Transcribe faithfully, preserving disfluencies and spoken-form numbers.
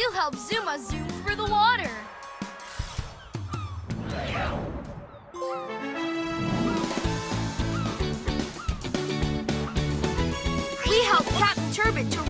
You help Zuma zoom through the water. We help Captain Turbot to